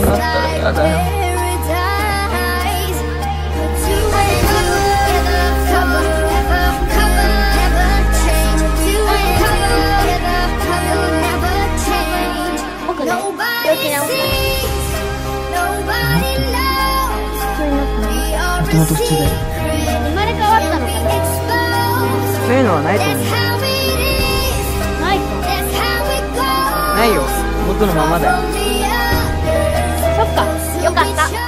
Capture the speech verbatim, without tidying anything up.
なったらやだよ。 僕ね、病気治った。普通になったの？ もともと普通だよ。 生まれ変わったのかな？ そういうのはないと思う。 ないか。 ないよ。僕のままだよ。 そっか、よかった。